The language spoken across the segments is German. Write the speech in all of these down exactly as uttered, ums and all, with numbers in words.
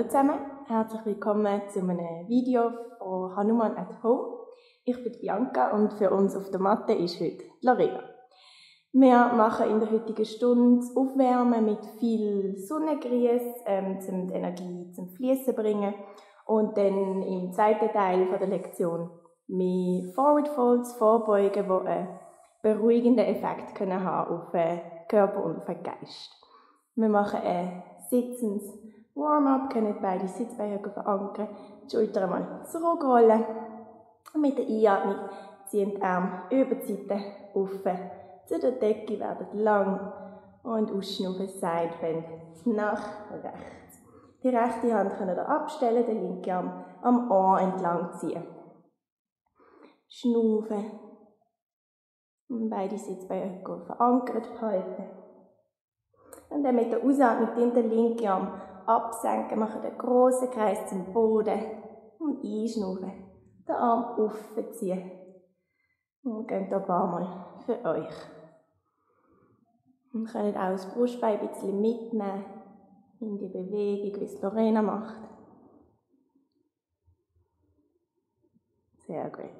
Hallo zusammen, herzlich willkommen zu einem Video von Hanuman at Home. Ich bin Bianca und für uns auf der Matte ist heute Lorena. Wir machen in der heutigen Stunde das Aufwärmen mit viel Sonnengrüß, ähm, um die Energie zum Fließen zu bringen. Und dann im zweiten Teil der Lektion mehr Forward Folds vorbeugen, die einen beruhigenden Effekt können haben auf den Körper und auf den Geist. Wir machen ein sitzendes Warm-up, können beide Sitzbeine verankern, die Schultern mal zurückrollen. Und mit der Einatmung ziehen die Arme über die Seite auf zu der Decke, werden lang und ausschnaufen, Sidebend nach rechts. Die rechte Hand könnt ihr abstellen, den linken Arm am Ohr entlang ziehen. Schnaufen und beide Sitzbeine verankert halten. Und dann mit der Ausatmung den linken Arm absenken, machen den grossen Kreis zum Boden und einschnaufen. Den Arm aufziehen. Und geht ein paar Mal für euch. Und könnt auch das Brustbein ein bisschen mitnehmen in die Bewegung, wie es Lorena macht. Sehr gut.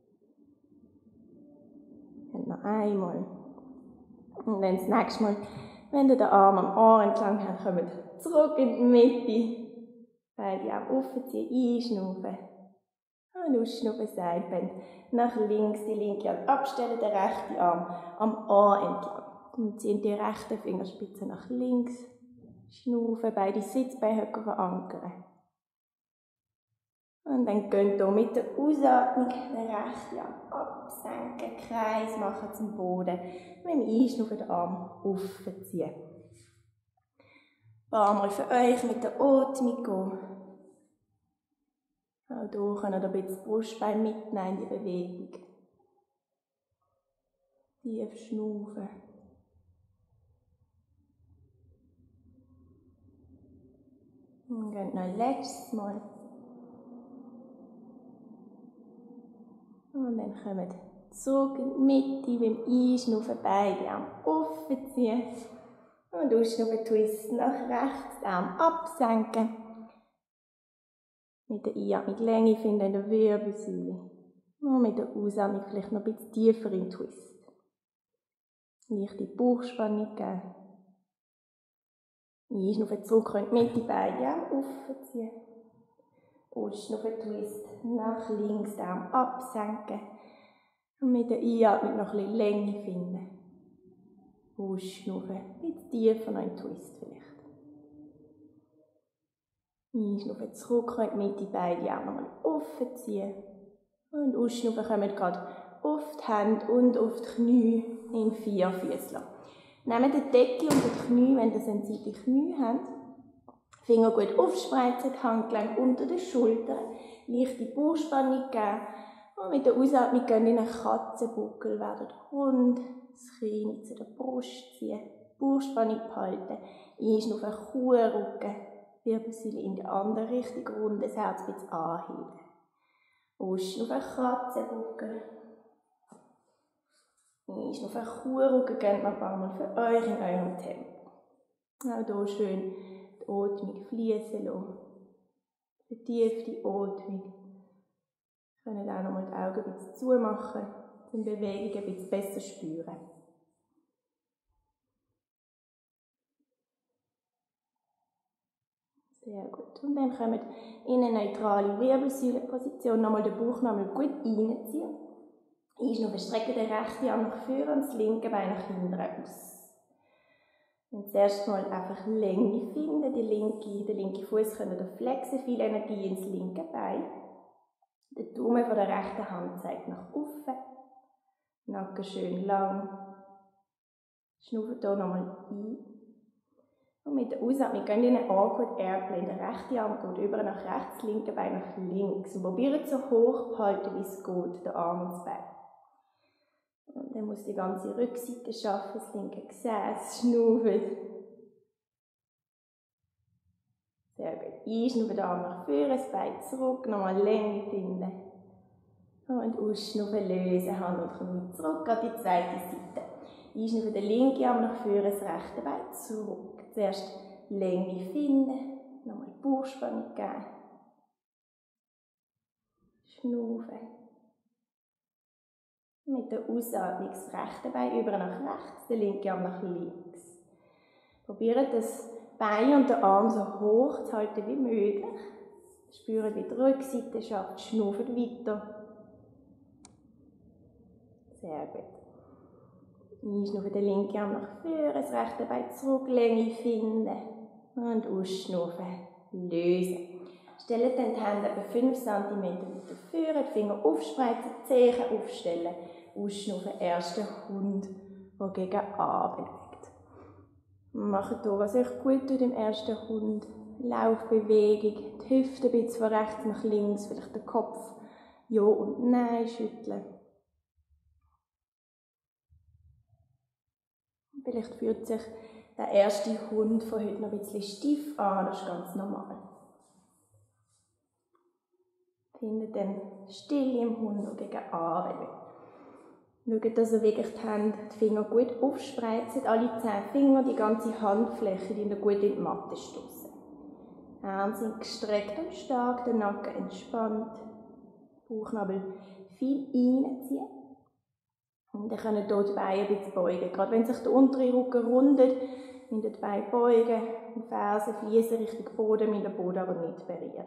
Und noch einmal. Und dann das nächste Mal, wenn ihr den Arm am Ohr entlang habt, kommt zurück in die Mitte. Beide Arme aufziehen, einschnaufen. Und ausschnaufen, Sidebend. Nach links die linke Hand abstellen, den rechten Arm am Ohr entlang. Und ziehen die rechten Fingerspitzen nach links. Schnaufen, beide Sitzbeine verankern. Und dann könnt ihr mit der Ausatmung den rechten Arm absenken, Kreis machen zum Boden. Mit dem Einschnaufen den Arm aufziehen. Ein paar Mal für euch mit der Atmung gehen. Auch hier könnt ihr ein bisschen das Brustbein mitnehmen in die Bewegung. Tief schnaufen. Und geht noch ein letztes Mal. Und dann kommt zurück in die Mitte, beim Einschnaufen beide Arme aufziehen. Und ausschnaufen, Twist nach rechts, Arm absenken. Mit der Einatmung Länge finden in der Wirbelsäule. Und mit der Ausatmung vielleicht noch ein bisschen tiefer in den Twist. Leichte Bauchspannung geben. Einschnaufen, zurück in die Mitte, beide Arme aufziehen. Ausschnaufen, Twist nach links, den Arm absenken. Und mit der Einatmung noch ein bisschen Länge finden. Ausschnaufen, ein bisschen tiefer noch in den Twist vielleicht. Einschnaufen, zurück in die Mitte, beide Arme nochmal aufziehen. Und ausschnaufen kommen gerade auf die Hände und auf die Knie in vier Füßler. Nehmt die Decke unter die Knie, wenn ihr sensible Knie habt. Finger gut aufspreizen, die Handgelenk unter den Schultern. Leichte Bauchspannung geben. Und mit der Ausatmung gehen in einen Katzenbuckel, werden rund, das Kinn zu der Brust ziehen. Bauchspannung behalten. Einschnaufen, Kuhrücken. Wirbelsäule in die andere Richtung, rund das Herz ein bisschen anheben. Ausschnaufen, Katzenbuckel. Einschnaufen, Kuhrücken, geht noch ein paar Mal für euch in eurem Tempo. Auch hier schön die Atmung fließen lassen. Vertiefte Atmung. Ihr könnt auch noch mal die Augen ein bisschen zumachen, um die Bewegung ein bisschen besser spüren. Sehr gut. Und dann kommt in eine neutrale Wirbelsäulenposition nochmal den Bauch nochmal gut reinziehen. Einschnaufen, strecken den rechten Arm nach vorne und das linke Bein nach hinten aus. Und zuerst mal einfach Länge finden. Die linke, den linken Fuß könnt ihr flexen, viel Energie ins linke Bein. Der Daumen von der rechten Hand zeigt nach oben. Nacken schön lang. Schnaufen hier nochmal ein. Und mit der Ausatmung gehen in einen Awkward Airplane. Der rechte Arm geht über nach rechts, das linke Bein nach links. Und probiert so hoch behalten, wie es geht, den Arm und das Bein. Und dann muss die ganze Rückseite schaffen, das linke Gesäß, schnaufen. Sehr gut. Einschnaufen, den Arm nach vorne, das Bein zurück, nochmal Länge finden. Und ausschnaufen, lösen, Hand und Knie zurück, an die zweite Seite. Einschnaufen, den linken Arm nach vorne, das rechte Bein zurück. Zuerst Länge finden, Nochmal Bauchspannung geben. Schnaufen. Mit der Ausatmung das rechte Bein über nach rechts, der linke Arm nach links. Probiert das Bein und den Arm so hoch zu halten wie möglich. Spürt, wie die Rückseite schafft, schnauft weiter. Sehr gut. Einschnaufen, den linken Arm nach vorne, das rechte Bein zurück, Länge finden. Und ausschnaufen, lösen. Stellt dann die Hände etwa fünf Zentimeter weiter vorne, die Finger aufspreizen, die Zehen aufstellen. Ausschnaufen, erster Hund, der gegen Abend bewegt. Macht hier, was euch gut tut im ersten Hund. Laufbewegung, die Hüfte ein bisschen von rechts nach links, vielleicht den Kopf Ja und Nein schütteln. Vielleicht fühlt sich der erste Hund von heute noch ein bisschen steif an, das ist ganz normal. Findet dann Stille im Hund, der gegen Abend will. Schaut, dass ihr wirklich die Hände, die Finger gut aufspreizt, alle zehn Finger, die ganze Handfläche, die gut in die Matte stoßen. Die Arme sind gestreckt und stark, der Nacken entspannt, Bauchnabel viel reinziehen. Und ihr könnt hier die Beine ein bisschen beugen. Gerade wenn sich der untere Rücken rundet, müsst ihr die Beine beugen, die Fersen fließen Richtung Boden, müsst den Boden aber nicht berühren.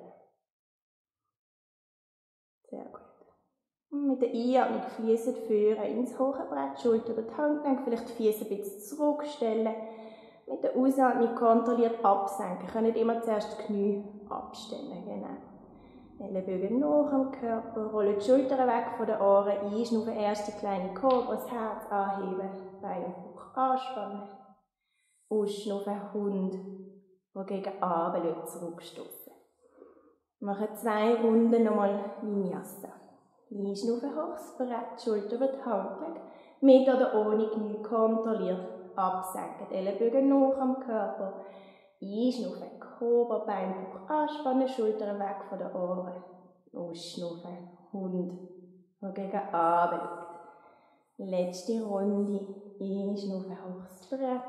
Sehr gut. Und mit der Einatmung fließen die Füße ins hohe Brett, Schulter über die Handgelenke, vielleicht die Füße ein bisschen zurückstellen. Mit der Ausatmung kontrolliert absenken. Ihr könnt immer zuerst die Knie abstellen. Genau. Ellenbogen nach am Körper, rollen die Schultern weg von den Ohren, einschnaufen, erst die kleine Kobra, das Herz anheben, Bein und Bauch anspannen. Ausschnaufen, Hund, der gegen Abend zurückstoßen. Wir machen zwei Runden nochmal Vinyasa. Einschnaufen, hoch das Brett, Schulter über die Handgelenke, mit oder ohne Knie kontrolliert absenken. Die Ellenbogen nach am Körper. Einschnaufen, Kobra, Bein, Bauch anspannen, Schultern weg von den Ohren. Ausschnaufen, Hund, der gegen Abend liegt. Letzte Runde. Einschnaufen, hoch das Brett.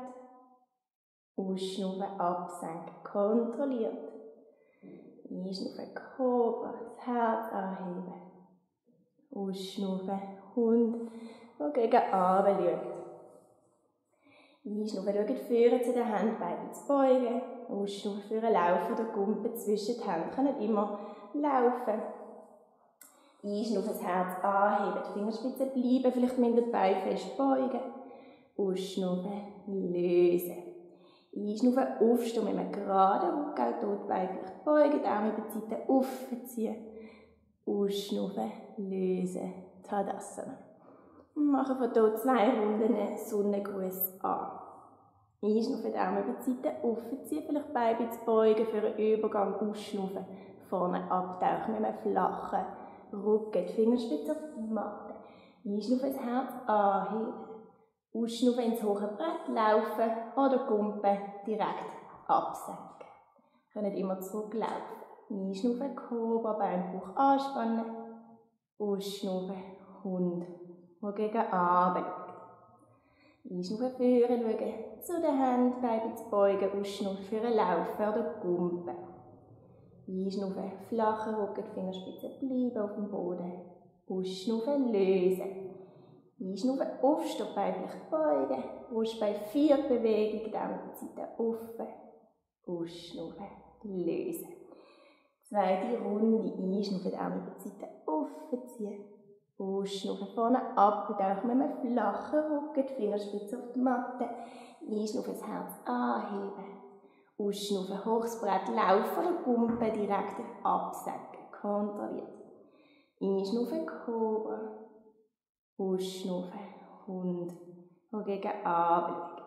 Ausschnaufen, absenken, kontrolliert. Einschnaufen, Kobra, das Herz anheben. Ausschnaufen, Hund, der gegen Abend liegt. Einschnaufen, schaut vorne zu den Händen, Beine zu beugen. Ausschnaufen, für einen Lauf oder Gumpen zwischen den Händen. Ihr könnt immer laufen. Einschnaufen, das Herz anheben, die Fingerspitzen bleiben, vielleicht mit den Beinen fest beugen. Ausschnaufen, lösen. Einschnaufen, aufstehen mit einem geraden Rücken, auch hier die Beine vielleicht beugen, die Arme über die Seite aufziehen. Ausschnaufen, lösen, Tadasana. Wir machen von hier zwei Runden einen Sonnengruß an. Einschnaufen, die Arme über die Seite aufziehen, vielleicht Beine ein bisschen beugen für einen Übergang, ausschnaufen, vorne abtauchen mit einem flachen Rücken, die Fingerspitze auf die Matte. Einschnaufen, das Herz anheben. Ausschnaufen ins hohe Brett, laufen oder Gumpen direkt absenken. Ihr könnt immer zurücklaufen. Einschnaufen, Kobra, Bein, Bauch anspannen. Ausschnaufen, Hund, der gegen Abend liegt. Einschnaufen, führen, schauen zu den Händen, Beine zu beugen. Ausschnaufen, führen, laufen oder Gumpen. Einschnaufen, flacher Rücken, die Fingerspitzen bleiben auf dem Boden. Ausschnaufen, lösen. Einschnaufen, aufstehen, Beine vielleicht beugen. Brustbein, vier Bewegung, Daumen die Seite offen. Ausschnaufen, lösen. Zweite Runde, einschnaufen, Daumen über die Seite aufziehen. Ausschnaufen, vorne abtauchen mit einem flachen Rücken, die Fingerspitze auf die Matte. Einschnaufen, das Herz anheben. Ausschnaufen, hochs Brett, laufen oder Gumpen, direkt absenken, kontrolliert. Einschnaufen, Kobra. Ausschnaufen, Hund, der gegen Abend liegt.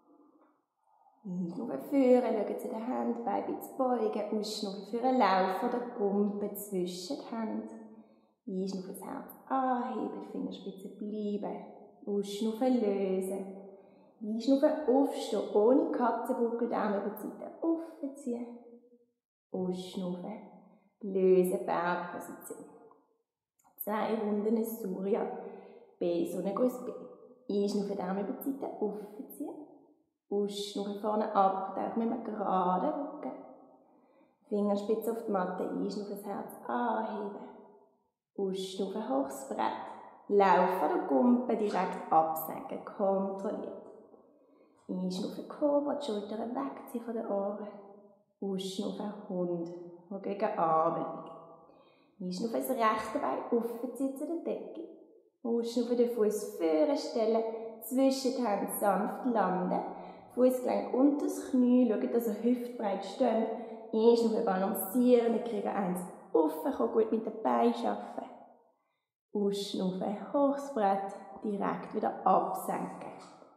Einschnaufen, führen, schauen zu den Händen, Beine zu beugen. Ausschnaufen, für einen Lauf oder Gumpen zwischen den Händen. Einschnaufen, das Herz anheben, die Fingerspitzen bleiben. Ausschnaufen, lösen. Einschnaufen, aufstehen, ohne Katzenbuckel, Daumen über die Seite aufziehen. Ausschnaufen, lösen, Bergposition. Zwei Runden Surya. B, Sonnengruß B. Einschnaufen, Daumen über die Seite aufziehen. Ausschnaufen, vorne ab, tauchen mit einem geraden Rücken. Fingerspitze auf die Matte, einschnaufen, das Herz anheben. Ausschnaufen, hoch das Brett. Laufen oder Gumpen direkt absenken, kontrolliert. Einschnaufen, Cobra, die Schultern wegziehen von den Ohren. Ausschnaufen, Hund, der gegen den Arm liegt. Einschnaufen, das rechte Bein aufziehen zu der Decke. Ausschnaufen, den Fuß vorne stellen, zwischen die Hände sanft landen. Fußgelenk unter das Knie, schauen, dass ihr hüftbreit steht. Einschnaufen, balancieren, wir kriegen eins aufkommen, gut mit den Beinen arbeiten. Ausschnaufen, hoch das Brett, direkt wieder absenken.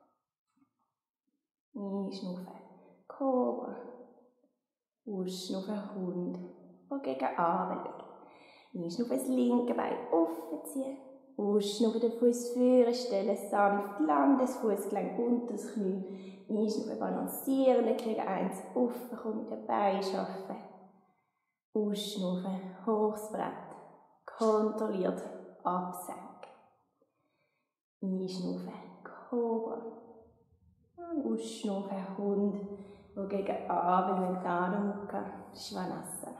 Einschnaufen, Cobra. Ausschnaufen, Hund, der gegen den Arm schaut. Einschnaufen, das linke Bein aufziehen. Ausschnaufen, den Fuß vorne stellen, sanft landen, das Fußgelenk unter das Knie. Einschnaufen, balancieren, wir kriegen eins aufkommen, mit den Beinen arbeiten. Ausschnaufen, hoch das Brett, kontrolliert absenken. Einschnaufen, Cobra. Und ausschnaufen, Hund, der gegen den Arm schaut, Adho Mukha Svanasana.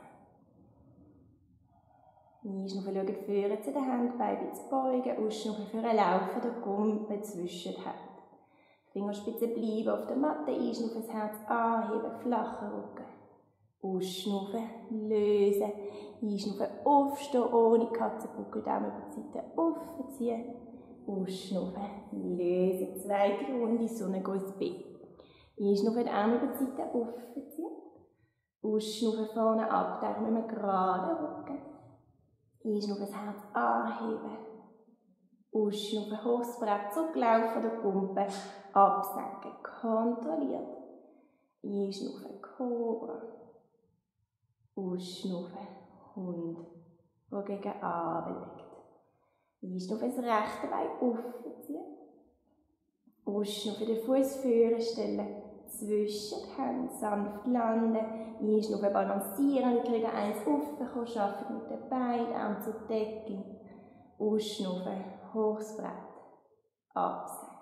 Einschnaufen, schauen vorne zu den Händen, Beine zu beugen. Ausschnaufen für einen Lauf oder Gumpen zwischen den Händen. Fingerspitzen bleiben auf der Matte. Einschnaufen, das Herz anheben, flacher Rücken. Ausschnaufen, lösen. Einschnaufen, aufstehen ohne Katzenbuckel, Daumen über die Seite aufziehen. Ausschnaufen, lösen. Zweite Runde, Sonnengruß B. Einschnaufen, Arme über die Seite aufziehen. Ausschnaufen, vorne abtauchen mit einem geraden Rücken. Einschnaufen, das Herz anheben. Ausschnaufen, hoch das Brett, zurücklaufen oder Pumpen, absenken, kontrolliert. Einschnaufen, Cobra. Ausschnaufen, Hund, der gegen den Arm liegt. Einschnaufen, das rechte Bein aufziehen. Ausschnaufen, den Fuß vorne stellen, zwischen die Hände sanft landen. Einschnaufen, balancieren, wir kriegen eins aufkommen, arbeiten mit den Beinen, Arm zur Decke. Ausschnaufen, hoch das Brett, absenken.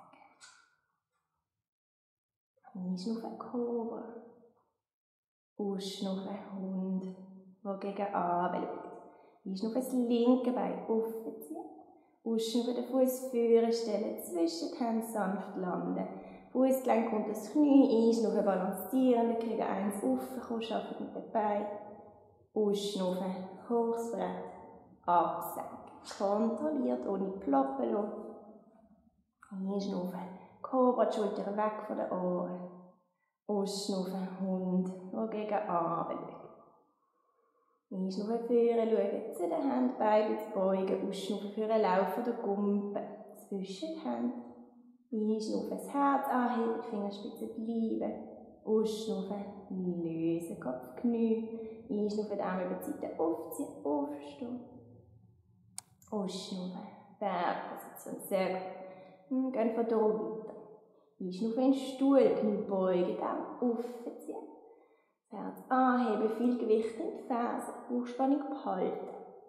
Einschnaufen, Cobra. Ausschnaufen, Hund, der gegen den Arm schaut. Einschnaufen, das linke Bein aufziehen. Ausschnaufen, den Fuß vorne stellen, zwischen die Hände sanft landen. Fußgelenk unter das Knie, einschnaufen, balancieren, wir kriegen eins aufkommen, arbeiten mit den Beinen. Ausschnaufen, hoch das Brett, absenken. Kontrolliert, ohne ploppen lassen. Einschnaufen, Cobra, die Schultern weg von den Ohren. Ausschnaufen, Hund, der gegen den Arm schaut. Einschnaufen, vorne schauen, zu den Händen, Beine zu beugen. Ausschnaufen für einen Lauf oder Gumpen, zwischen die Hände. Einschnaufen, das Herz anheben, die Fingerspitzen bleiben. Ausschnaufen, lösen, Kopf, Knie. Einschnaufen, die Arme über die Seite aufziehen, aufstehen. Ausschnaufen, Bergposition, sehr gut. Gehen von hier weiter. Einschnaufen in den Stuhl, Knie beugen, Daumen aufziehen. Das Herz anheben, viel Gewicht in die Fersen, Bauchspannung behalten.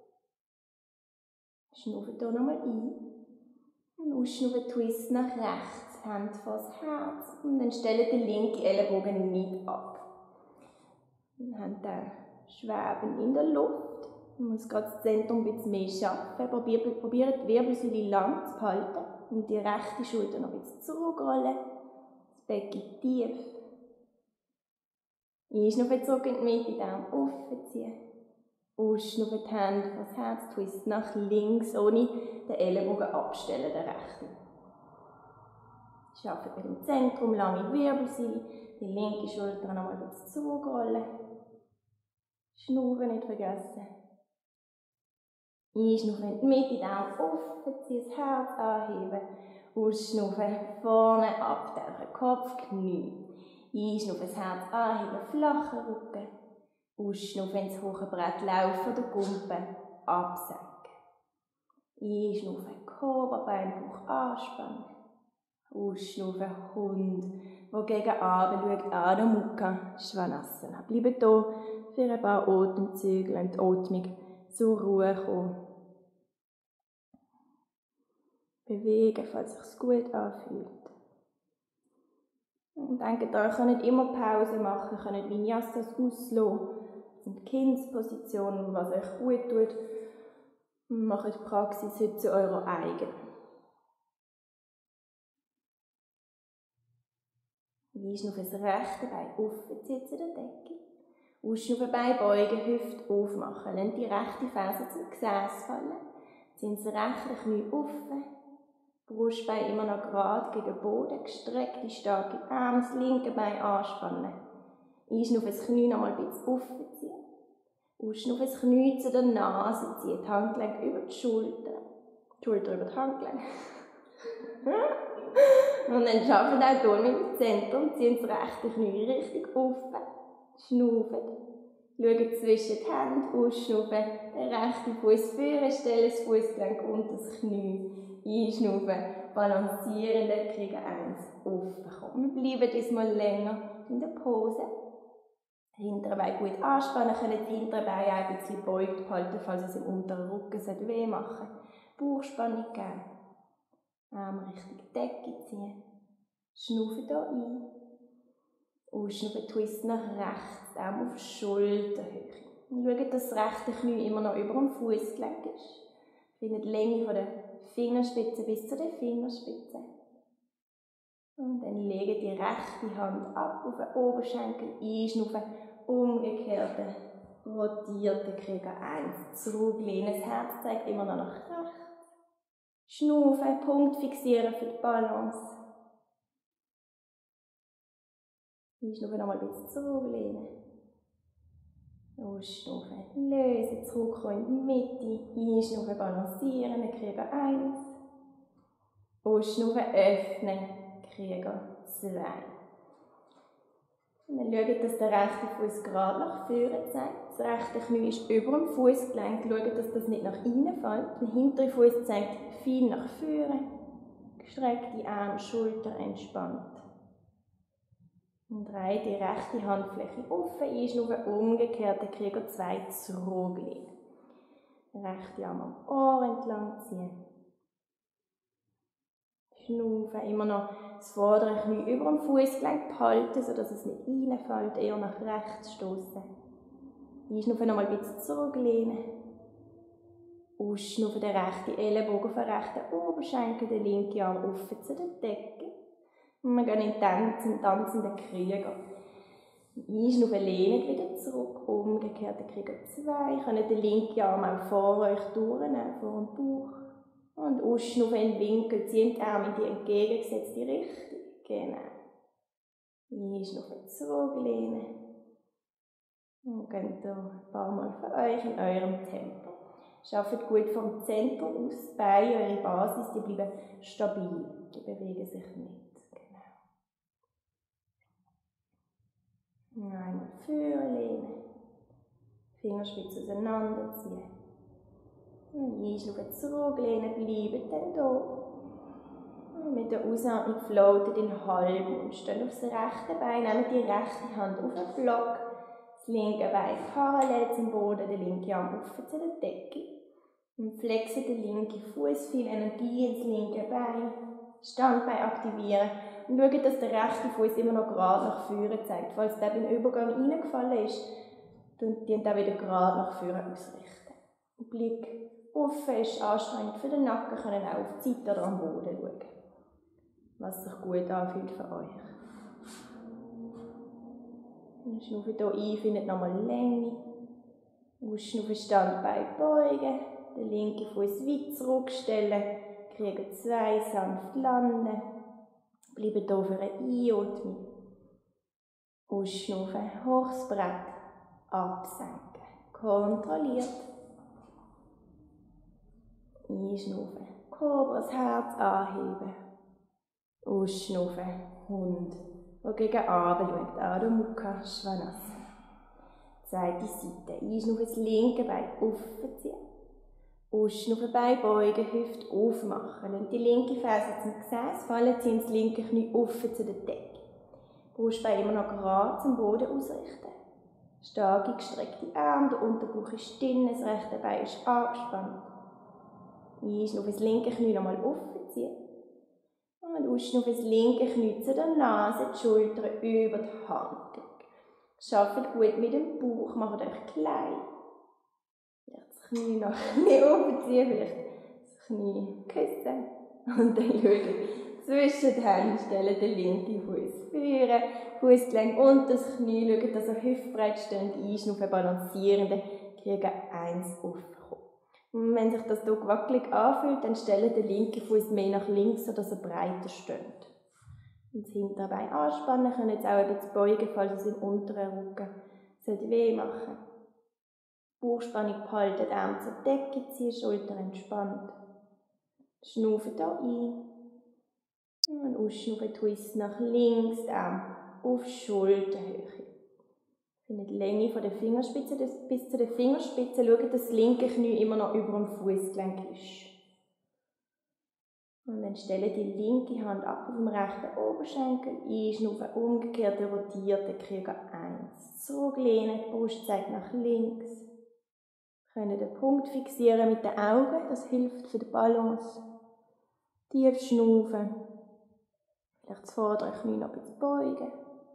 Schnaufen hier nochmal ein. Und ausschnaufen, Twist nach rechts, Hand vor das Herz. Und dann stellen den linken Ellenbogen nicht ab. Und haben den Schweben in der Luft. Man muss gerade das Zentrum ein bisschen mehr schaffen. Probiert, probiert die Wirbelsäule lang zu behalten. Und die rechte Schulter noch ein bisschen zurückrollen. Das Becken tief. Einschnaufen, zurück in die Mitte, Daumen aufziehen. Ausschnaufen, die Hände vor das Herz, Twist nach links, ohne den Ellenbogen abstellen, den rechten. Arbeitet mit dem Zentrum, lange Wirbelsäule, die linke Schulter noch mal ein bisschen zurückrollen. Schnaufen nicht vergessen. Einschnaufen in die Mitte, Daumen aufziehen, das Herz anheben. Ausschnaufen, vorne abtauchen, Kopf, Knie. Einschnaufen, das Herz anheben, flacher Rücken. Ausschnaufen ins hohe Brett, laufen oder Gumpen, absenken. Einschnaufen, Cobra, Beinbauch anspannen. Ausschnaufen, Hund, der gegen den Abend schaut, Adho Mukha Svanasana. Bleiben hier für ein paar Atemzüge, lasst die Atmung zur Ruhe kommen. Bewegen, falls es sich gut anfühlt. Und denkt, ihr könnt immer Pause machen, könnt Vinyasas auslassen. in die Kindsposition, was euch gut tut. Macht die Praxis heute zu eurer eigenen. Einschnaufen das rechte Bein aufziehen zu der Decke. Ausschnaufen Bein beugen, Hüfte aufmachen. Lasst die rechte Ferse zum Gesäß fallen. Ziehen das rechte Knie offen. Brustbein immer noch gerade gegen den Boden. Gestreckte, starke Arme. Das linke Bein anspannen. Einschnaufen das Knie noch mal ein bisschen aufziehen. Ausschnaufen das Knie zu der Nase. Ziehen die Handgelenke über die Schulter. Die Schulter über die Handgelenke. Und dann schaffen auch hier mit dem Zentrum, ziehen das rechte Knie richtig offen, schnaufen, schauen zwischen die Hände, ausschnaufen, den rechten Fuß führen, stellen das Fußgelenk unter das Knie, einschnaufen, balancieren, dann kriegen eins offen. Wir bleiben diesmal länger in der Pose. Das hintere Bein gut anspannen, können das hintere Bein ein bisschen beugt behalten, falls es im unteren Rücken weh machen sollte. Bauchspannung geben. Arme Richtung Decke ziehen. Schnaufen hier ein. Ausschnaufen, Twist nach rechts, Arm auf Schulterhöhe. Schauen, dass das rechte Knie immer noch über dem Fußgelenk ist. Findet die Länge von der Fingerspitze bis zu der Fingerspitze. Und dann legen die rechte Hand ab auf den Oberschenkel, einschnaufen, umgekehrte, rotierte Krieger eins. Zurücklehnen, das Herz zeigt immer noch nach rechts. Schnaufen, Punkt fixieren für die Balance. Einschnaufen, nochmal ein bisschen zurücklehnen. Ausschnaufen, lösen, zurückkommen in die Mitte. Einschnaufen, balancieren, Krieger eins. Ausschnaufen, öffnen, Krieger zwei. Und dann schaut, dass der rechte Fuß gerade nach vorne zeigt. Das rechte Knie ist über dem Fußgelenk. Schaut, dass das nicht nach innen fällt. Der hintere Fuß zeigt fein nach vorne. Gestreckte Arme, Schulter entspannt. Und dreht die rechte Handfläche offen, einschnaufen, umgekehrt, den Krieger zwei zurücklegen. Rechte Arm am Ohr entlang ziehen. Schnaufen, immer noch das vordere Knie über dem Fußgelenk behalten, sodass es nicht reinfällt, eher nach rechts stoßen. Einschnaufen, nochmal ein bisschen zurücklehnen. Ausschnaufen, den rechten Ellenbogen auf den rechten Oberschenkel, den linken Arm offen zu der Decke. Und wir gehen in den tanzenden Krieger. Einschnaufen, lehnen wieder zurück, umgekehrte Krieger zwei. Ihr könnt den linken Arm auch vor euch durchnehmen, vor dem Bauch. Und ausschnaufen in den Winkel, ziehen die Arme in die entgegengesetzte Richtung. Genau. Einschnaufen, zurücklehnen. Und geht hier ein paar Mal für euch in eurem Tempo. Arbeitet gut vom Zentrum aus, Beine, eure Basis, die bleiben stabil, die bewegen sich nicht. Genau. Einmal vorlehnen, Fingerspitze auseinanderziehen. Und einschnaufen, zurücklehnen, bleiben dann hier. Und mit der Ausatmung floatet in halb. Steht auf das rechte Bein, nehmt die rechte Hand auf den Block. Das linke Bein parallel zum Boden, der linke Arm offen zu der Decke. Und flexen den linken Fuß, viel Energie ins linke Bein. Standbein aktivieren. Und schauen, dass der rechte Fuß immer noch gerade nach vorne zeigt. Falls der beim Übergang reingefallen ist, dann dient er wieder gerade nach vorne ausrichten. Der Blick offen ist anstrengend für den Nacken, können auch auf die Seite oder am Boden schauen. Was sich gut anfühlt für euch. Schnaufen hier ein, findet nochmal Länge. Ausschnaufen, Standbein beugen. Den linken Fuß weit zurückstellen. Kriegen zwei, sanft landen. Bleiben hier für eine Einatmung. Ausschnaufen, hochs Brett. Absenken. Kontrolliert. Einschnaufen. Kobra, das Herz anheben. Ausschnaufen. Hund, der gegen Abend schaut. Adho Mukha Svanasana. Zweite Seite. Einschnaufen, das linke Bein aufziehen. Ausschnaufen, Bein beugen, Hüfte aufmachen. Lasst die linke Ferse zum Gesäß fallen, ziehen das linke Knie offen zu der Decke. Brustbein immer noch gerade zum Boden ausrichten. Starke, gestreckte Arme, der Unterbauch ist dünn, das rechte Bein ist angespannt. Einschnaufen, das linke Knie nochmal aufziehen. Und ausschnaufen, das linke Knie zu der Nase, die Schultern über die Hand. Arbeitet gut mit dem Bauch, macht euch klein. Vielleicht das Knie noch nicht oben ziehen, vielleicht das Knie küssen. Und dann schaut zwischen den Händen, stellen den linken Fuß führen, Fußgelenk und das Knie, schaut, dass ihr hüftbreit steht, einschnaufen, balancieren, kriegen eins aufkommen. Und wenn sich das hier wackelig anfühlt, dann stellt den linken Fuß mehr nach links, sodass er breiter steht. Und das Hinterbein anspannen, können jetzt auch ein bisschen beugen, falls es im unteren Rücken sollte weh machen. Bauchspannung behalten, Arme zur Decke ziehen, Schulter entspannt. Schnaufen hier ein. Und ausschnaufen, Twist nach links, Arm auf Schulterhöhe. Findet die Länge von der Fingerspitze bis zu den Fingerspitzen. Schaut, dass das linke Knie immer noch über dem Fußgelenk ist. Und dann stelle die linke Hand ab auf dem rechten Oberschenkel, einschnaufen, umgekehrt, rotierte Krieger eins. Zurücklehnen, die Brust zeigt nach links. Wir können den Punkt fixieren mit den Augen, das hilft für die Balance. Tief schnaufen. Vielleicht das vordere Knie noch ein bisschen beugen.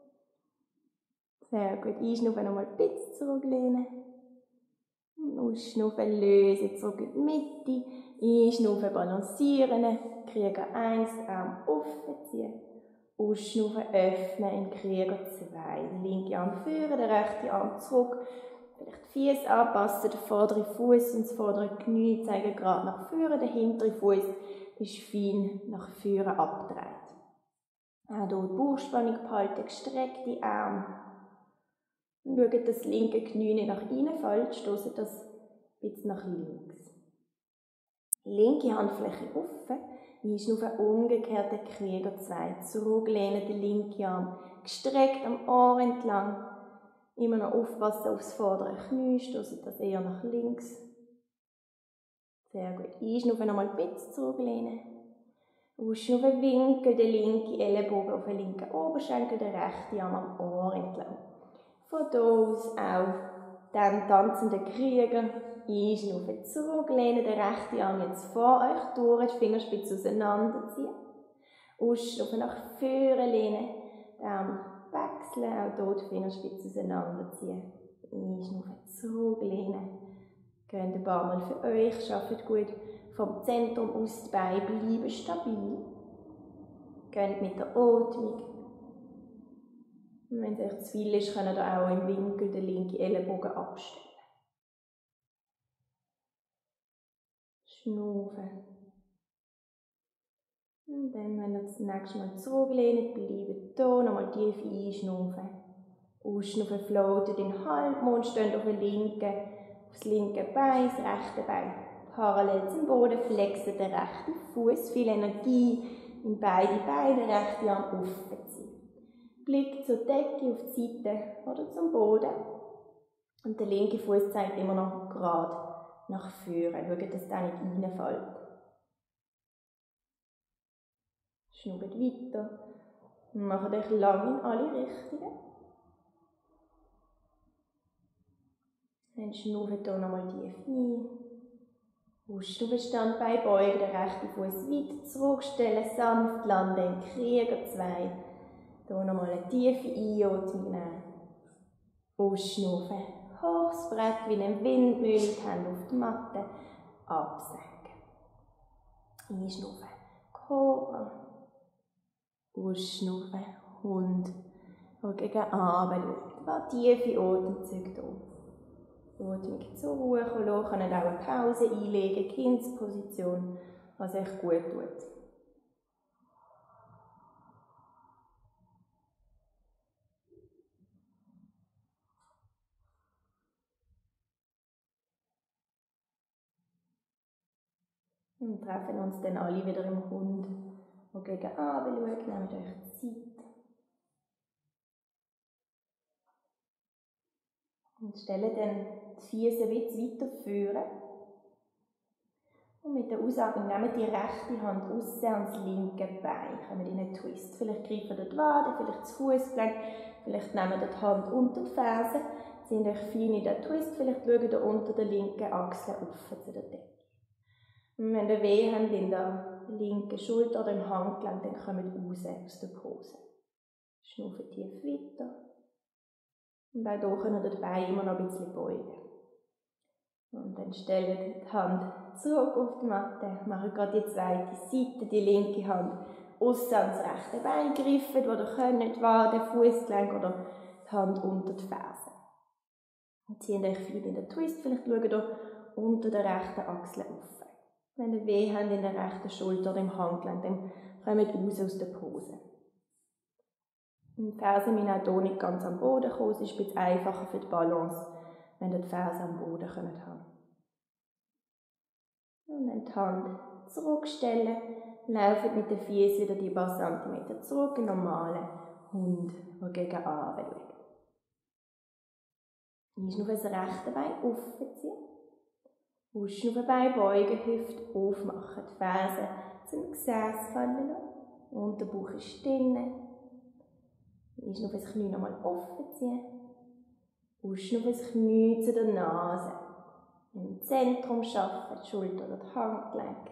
Sehr gut. Einschnaufen, nochmal ein bisschen zurücklehnen. Ausschnaufen, lösen, zurück in die Mitte. Einschnaufen, balancieren. Krieger eins, Arm aufziehen. Ausschnaufen, öffnen in Krieger zwei. Den linken Arm führen, den rechten Arm zurück. Vielleicht die Füße anpassen, der vordere Fuß und das vordere Knie zeigen gerade nach vorne. Der hintere Fuß ist fein nach vorne abgedreht. Auch hier die Bauchspannung behalten, gestreckte Arme. Und schaut, dass das linke Knie nicht nach innen fällt, stoßen das ein bisschen nach links. Linke Handfläche offen, einschnaufen, umgekehrte Krieger zwei. Zurücklehnen, den linken Arm gestreckt am Ohr entlang. Immer noch aufpassen aufs vordere Knie, stoßen das eher nach links. Sehr gut. Einschnaufen, nochmal ein bisschen zurücklehnen. Ausschnaufen, winkeln den linken Ellenbogen auf den linken Oberschenkel, den rechten Arm am Ohr entlang. Von hier aus auch den tanzenden Krieger. Einschnaufen, zurücklehnen, den rechten Arm jetzt vor euch durch, die Fingerspitze auseinanderziehen. Ausschnaufen, nach vorne lehnen, den Arm wechseln, auch hier die Fingerspitze auseinanderziehen. Einschnaufen, zurücklehnen. Geht ein paar Mal für euch, arbeitet gut vom Zentrum aus, die Beine bleiben stabil. Geht mit der Atmung. Und wenn es euch zu viel ist, könnt ihr auch im Winkel den linken Ellenbogen abstellen. Schnaufen. Und dann, wenn ihr das nächste Mal zurücklehnt, bleibt hier, nochmal tief einschnaufen. Ausschnaufen, floatet in Halbmond, steht auf dem linken, auf das linke Bein, das rechte Bein parallel zum Boden, flexen den rechten Fuß, viel Energie in beide Beine, der rechte Arm aufziehen. Blick zur Decke, auf die Seite oder zum Boden. Und der linke Fuß zeigt immer noch gerade nach vorne. Schaut, dass der nicht reinfällt. Schnauft weiter. Macht euch lang in alle Richtungen. Dann schnauft hier nochmal tief ein. Ausschnaufen, Standbein beugen, den rechten Fuß weit zurückstellen, sanft landen in Krieger zwei. Hier nochmal eine tiefe Einatmung nehmen. Ausschnaufen, hoch das Brett wie eine Windmühle, die Hände auf die Matte, absenken. Einschnaufen, Cobra. Ausschnaufen, Hund. Und gegen Abend schauen. Ein paar tiefe Atemzüge hier. Atmung zur Ruhe kommen lassen, könnt auch eine Pause einlegen, Kindsposition, was euch gut tut. Und treffen uns dann alle wieder im Hund, der gegen Abend schaut, nehmt euch Zeit. Und stellen dann die Füße ein bisschen weiter führen. Und mit der Ausatmung nehmt die rechte Hand raus ans linke Bein. Kommt in einen Twist. Vielleicht greift ihr die Wade, vielleicht das Fußgelenk, vielleicht nehmt ihr die Hand unter die Ferse. Sind euch fein in den Twist, vielleicht schaut ihr unter der linken Achsel auf zu der Decke. Und wenn ihr weh habt in der linken Schulter oder im Handgelenk, dann kommt raus aus der Pose. Schnaufen tief weiter. Und auch hier können wir den Bein immer noch ein bisschen beugen. Und dann stellen die Hand zurück auf die Matte, machen gerade die zweite Seite, die linke Hand aussen ans rechte Bein greifen, wo ihr könnt, Wade, Fußgelenk oder die Hand unter die Ferse. Und zieht euch viel in den Twist, vielleicht schaut ihr unter der rechten Achsel auf. Wenn ihr weh habt in der rechten Schulter oder im Handgelenk, dann kommt raus aus der Pose. Und die Ferse müssen auch hier nicht ganz am Boden kommen, es ist ein bisschen einfacher für die Balance, wenn ihr die Ferse am Boden haben könnt. Und dann die Hand zurückstellen, laufen mit den Füßen wieder die paar Zentimeter zurück, einen normalen Hund, der gegen Arme schaut. Einschnaufen das rechte Bein aufziehen. Ausschnaufen Bein beugen, Hüfte aufmachen, die Ferse zum Gesäß fallen lassen. Und der Bauch ist drin. Einschnaufen das Knie nochmal aufziehen. Ausschnaufen das Knie zu der Nase. Im Zentrum arbeiten, die Schulter oder die Handgelenke.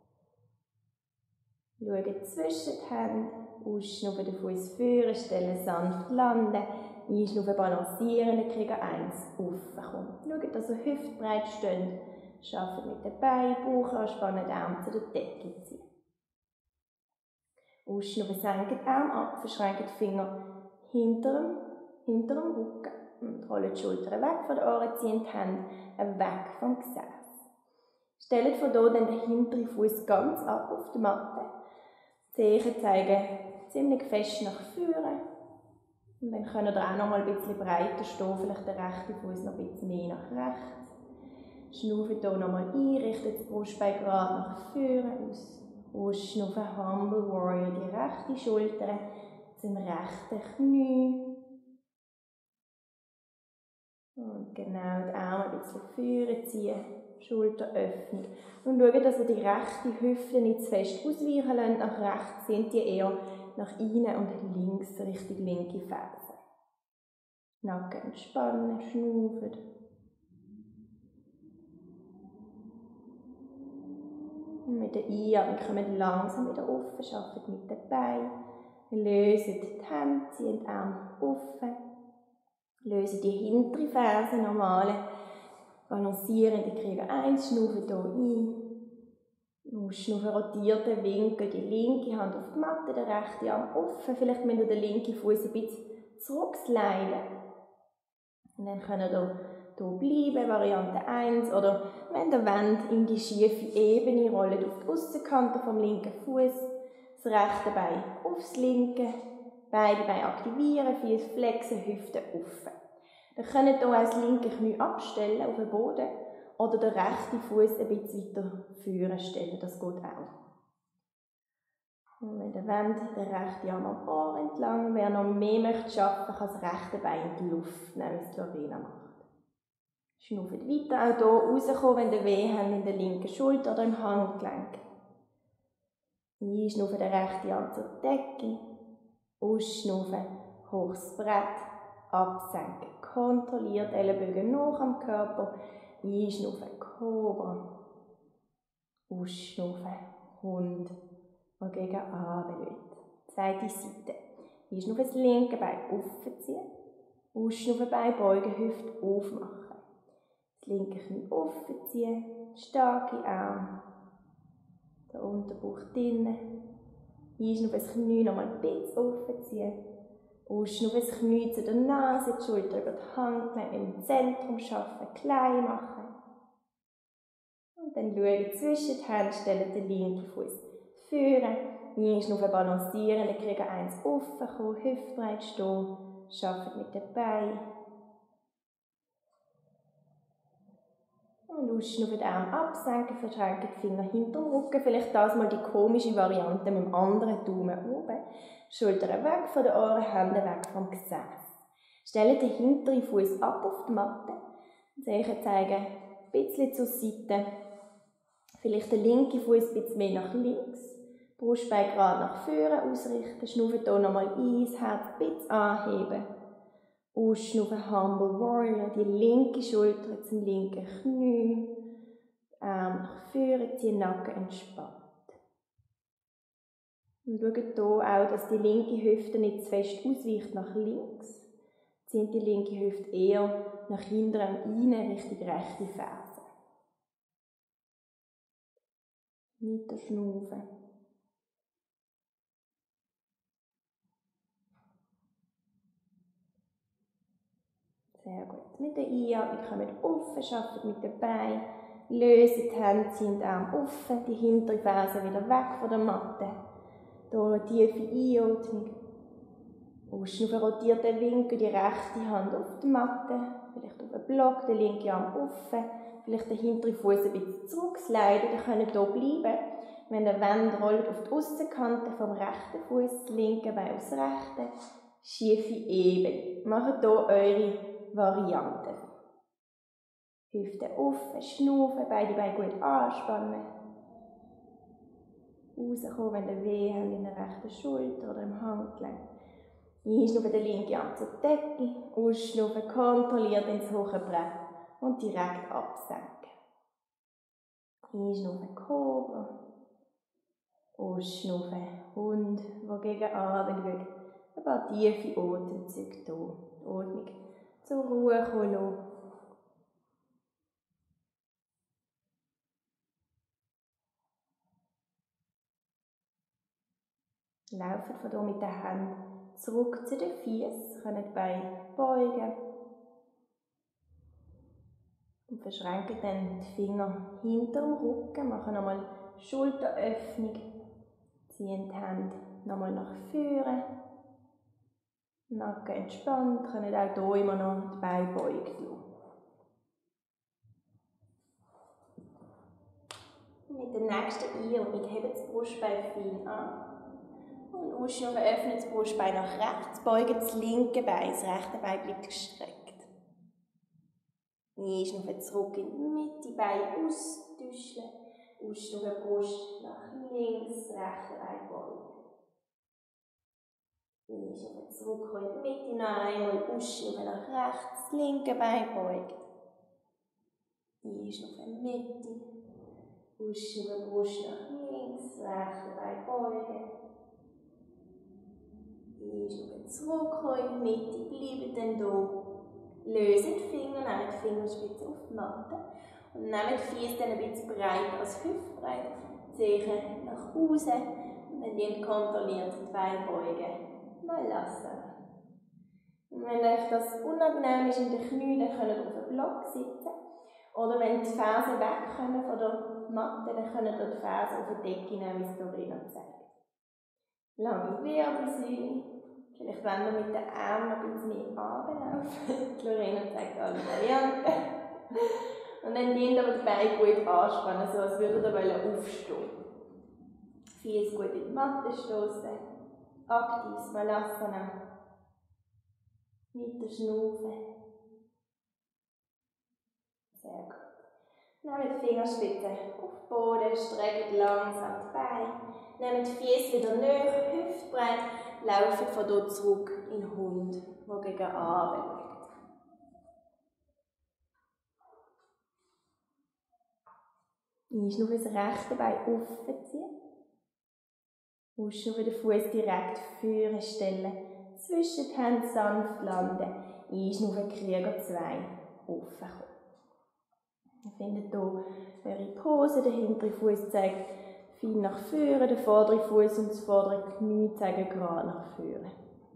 Schauen zwischen die Hände. Ausschnaufen den Fuß führen, stellen sanft landen. Einschnaufen, balancieren, dann kriegen eins aufkommen. Schaut, dass ihr hüftbreit steht. Arbeitet mit den Beinen, Bauch anspannen, den Arm zu der Decke ziehen. Ausschnaufen, senken den Arm ab, verschränken die Finger hinter dem, hinter dem Rücken. Und rollen die Schultern weg von den Ohren, ziehen die Hände weg vom Gesäß. Stellt von hier dann den hinteren Fuß ganz ab auf die Matte. Die Zehen zeigen ziemlich fest nach vorne. Und dann könnt ihr auch noch mal ein bisschen breiter stehen, vielleicht der rechte Fuß noch ein bisschen mehr nach rechts. Schnaufen hier noch mal ein, richtet das Brustbein gerade nach vorne aus. Ausschnaufen, Humble Warrior, die rechte Schulter zum rechten Knie. Und genau die Arme ein bisschen vorne ziehen, Schulter öffnen. Und schauen, dass ihr die rechte Hüfte nicht zu fest ausweichen lasst. Nach rechts sind die eher nach innen und links Richtung linke Ferse. Nacken entspannen, schnaufen. Und mit der Einatmung kommt langsam wieder auf, arbeitet mit den Beinen. Lösen die Hände, ziehen die Arme auf. Lösen die hintere Ferse, normale. Balancieren, die kriegen eins, schnaufen hier ein. Ausschnaufen, rotiert den Winkel, die linke Hand auf die Matte, der rechte Arm offen. Vielleicht müsst ihr den linken Fuß ein bisschen zurücksliden. Und dann könnt ihr hier, hier bleiben, Variante eins. Oder wenn ihr wollt, in die schiefe Ebene rollen, auf die Aussenkante vom linken Fuß. Das rechte Bein aufs linke. Beide Beine aktivieren, Füße flexen, Hüfte offen. Ihr könnt hier auch das linke Knie abstellen auf den Boden oder den rechten Fuß ein bisschen weiter vorne stellen, das geht auch. Und wenn ihr wollt, den rechten Arm am Ohr entlang. Wer noch mehr möchte arbeiten, kann das rechte Bein in die Luft nehmen, wie es Lorena macht. Schnauft weiter, auch hier rauskommen, wenn ihr weh habt in der linken Schulter oder im Handgelenk. Einschnaufen, den rechten Arm zur Decke. Ausschnaufen, hochs Brett, absenken. Kontrolliert, Ellenbogen nach am Körper. Einschnaufen, Cobra. Ausschnaufen, Hund, der gegen Abend schaut. Zweite Seite. Einschnaufen, das linke Bein aufziehen. Ausschnaufen, Bein beugen, Hüfte aufmachen. Das linke Knie aufziehen. Starke Arme. Der Unterbauch drinnen. Einschnaufen, das Knie noch mal ein bisschen aufziehen. Ausschnaufen, das Knie zu der Nase, die Schulter über die Handgelenke im Zentrum arbeiten, klein machen. Und dann schauen zwischen die Hände, stellen den linken Fuß führen. Einschnaufen, balancieren, dann kriegen eins offen, kommen, hüftbreit stehen, arbeiten mit den Beinen. Und ausschnaufen, den Arm absenken, verschränken die Finger hinterm Rücken. Vielleicht das mal die komische Variante mit dem anderen Daumen oben. Schultern weg von den Ohren, Hände weg vom Gesäß. Stellen den hinteren Fuß ab auf die Matte. Zeichen zeigen ein bisschen zur Seite. Vielleicht den linken Fuß ein bisschen mehr nach links. Brustbein gerade nach vorne ausrichten. Schnaufen hier nochmal ein, das Herz ein bisschen anheben. Ausschnaufen, Humble Warrior, die linke Schulter zum linken Knie. Arm nach vorne ziehen, Nacken entspannt. Und schaut hier auch, dass die linke Hüfte nicht zu fest ausweicht nach links. Ziehen die linke Hüfte eher nach hinten rein, Richtung rechte Ferse. Weiter schnaufen. Sehr gut. Mit der Einatmung kommen wir offen, arbeiten mit den Beinen, lösen die Hände, ziehen die Arme offen, die hintere Ferse wieder weg von der Matte. Hier eine tiefe Einatmung. Ausschnaufen, rotiert den Winkel, die rechte Hand auf die Matte, vielleicht auf den Block, der linke Arm offen, vielleicht den hinteren Fuß ein bisschen zurücksliden, ihr könnt hier bleiben. Wenn ihr wollt, rollt auf die Aussenkante vom rechten Fuß, das linke Bein aufs rechte, schiefe Ebene. Macht hier eure Variante. Hüfte offen, schnaufen, beide Beine gut anspannen. Rauskommen, wenn ihr weh habt in der rechten Schulter oder im Handgelenk. Einschnaufen, den linken Arm zur Decke, ausschnaufen, kontrolliert ins hohe Brett und direkt absenken. Einschnaufen, Kobra. Ausschnaufen, Hund, der gegen Abend schaut. Ein paar tiefe Atemzüge hier. Die Atmung zur Ruhe kommen. Laufen von hier mit den Händen zurück zu den Füßen, können die Beine beugen und verschränken dann die Finger hinter dem Rücken, machen nochmal Schulteröffnung, ziehen die Hände nochmal nach vorne, Nacken entspannt, können auch hier immer noch die Beine beugen lassen. Mit der nächsten Einatmung heben das Brustbein fein an. Und ausschnaufen, öffnen das Brustbein nach rechts, beugen das linke Bein, das rechte Bein bleibt gestreckt. Einschnaufen, zurück in die Mitte, Bein austuscheln, ausschnaufen, Brust nach links, das rechte Bein beugen. Einschnaufen, zurück in die Mitte, noch einmal, ausschnaufen nach rechts, das linke Bein beugen. Einschnaufen, Mitte, ausschnaufen, Brust nach links, das rechte Bein beugen. Einschnaufen, zurückkommen in die Mitte, bleiben dann hier. Lösen die Finger, nehmen die Fingerspitze auf die Matte und nehmen die Füße dann ein bisschen breit als hüftbreit, Zehen nach außen und dann die kontrolliert die Beine beugen. Mal lassen. Und wenn euch das unangenehm ist in den Knien, dann könnt ihr auf dem Block sitzen. Oder wenn die Fersen wegkommen von der Matte, dann könnt ihr die Fersen auf die Decke nehmen, wie es Lorena zeigt. Lange Wirbelsäule. Vielleicht wollen wir mit den Armen noch ein bisschen mehr runterlaufen. Lorena zeigt alle Varianten. Und dann dient aber die Beine gut anspannen, so als würdet ihr aufstehen. Füße gut in die Matte stoßen. Aktives Malasana. Weiter schnaufen. Sehr gut. Nehmt die Fingerspitzen auf den Boden, streckt langsam die Beine. Nehmt die Füße wieder näher, hüftbreit. Laufen von dort zurück in den Hund, der gegen Abend schaut. Einschnaufen, das rechte Bein offen ziehen. Ausschnaufen, den Fuß direkt vorne stellen. Zwischen die Hände sanft landen. Einschnaufen, Krieger zwei offen kommen. Ihr findet hier eure Pose, der hintere Fuß zeigt fein nach vorne, der vordere Fuß und das vordere Knie zeigen gerade nach vorne.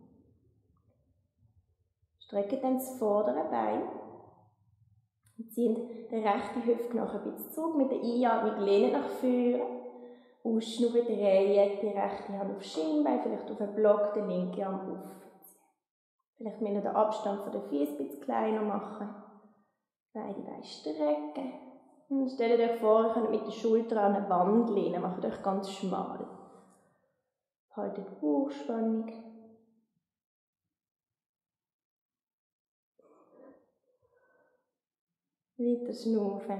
Streckt dann das vordere Bein und zieht den rechten Hüftknochen ein bisschen zurück. Mit der Einatmung lehnt nach vorne. Ausschnaufen, drehen die rechte Hand auf das Schienbein, vielleicht auf den Block, den linken Arm aufziehen. Vielleicht müsst ihr den Abstand von den Füßen ein bisschen kleiner machen. Beide Beine strecken. Und stellt euch vor, ihr könnt mit den Schultern an eine Wand lehnen, macht euch ganz schmal. Haltet die Bauchspannung. Weiter schnaufen.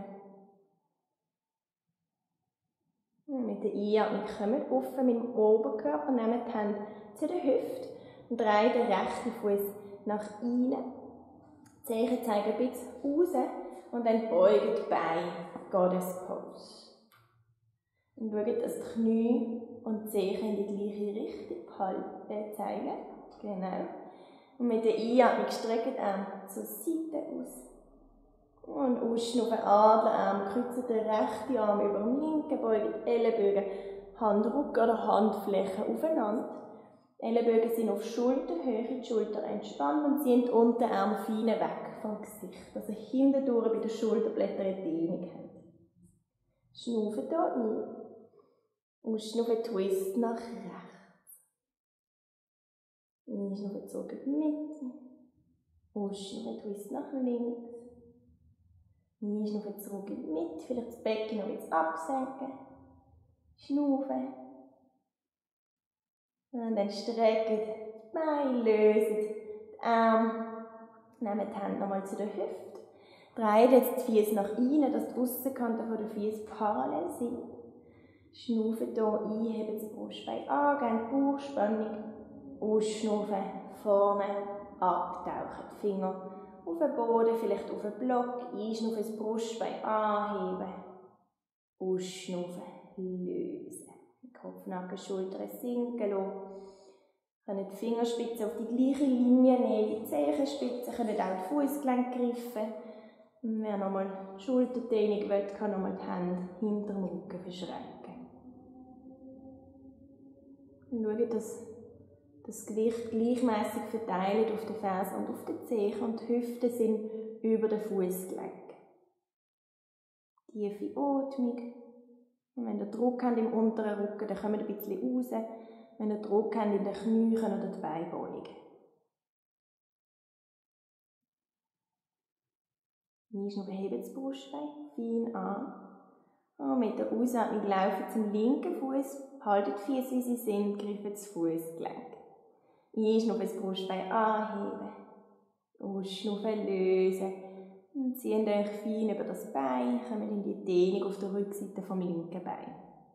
Und mit der Einatmung kommt offen mit dem Oberkörper, nehmt die Hände zu der Hüfte und dreht den rechten Fuß nach innen. Die Zehen zeigen ein bisschen raus und dann beugt die Beine, Goddess Pose. Und schaut, dass die Knie und die Zehen in die gleiche Richtung zeigen. Genau. Und mit der Einatmung streckt die Arme zur Seite aus. Und ausschnaufen, Adlerarm, kreuzen den rechten Arm über den linken, beugen die Ellenbögen, Handrücken oder Handflächen aufeinander. Die Ellenbögen sind auf Schulterhöhe, die Schulter entspannt und ziehen die Unterarme fein weg vom Gesicht. Also hinten durch bei den Schulterblättern eine Dehnung haben. Schnaufen hier ein. Ausschnaufen, Twist nach rechts. Einschnaufen, zurück in die Mitte. Ausschnaufen, Twist nach links. Einschnaufen, zurück in die Mitte. Vielleicht das Becken noch ein bisschen absenken. Schnaufen. Und dann strecken die Beine, lösen die Arme. Nehmen die Hände nochmal zu der Hüfte. Drehen jetzt die Füße nach innen, dass die Aussenkanten der Füße parallel sind. Schnaufen hier ein, heben das Brustbein an, geben die Bauchspannung. Ausschnaufen, vorne abtauchen. Die Finger auf den Boden, vielleicht auf den Block. Einschnaufen, das Brustbein anheben. Ausschnaufen, lösen. Kopf, Nacken, Schultern sinken lassen. Können die Fingerspitzen auf die gleiche Linie nehmen, die Zehenspitzen, können auch die Fußgelenke greifen. Und wer nochmal die Schulterdehnung will, kann nochmal die Hände hinter dem Rücken verschränken. Und schauen, dass das Gewicht gleichmäßig verteilt auf den Fersen und auf den Zehen und die Hüften sind über den Fußgelenk. Tiefe Atmung. Und wenn ihr Druck habt im unteren Rücken, dann kommt ein bisschen raus. Wenn ihr Druck habt in den Knien oder die Beine beugen. Einschnaufen, heben das Brustbein fein an. Und mit der Ausatmung laufen zum linken Fuß, halten die Füße wie sie sind, greifen das Fußgelenk. Einschnaufen, das Brustbein anheben. Ausschnaufen, lösen. Und ziehen euch fein über das Bein, kommen in die Dehnung auf der Rückseite vom linken Bein.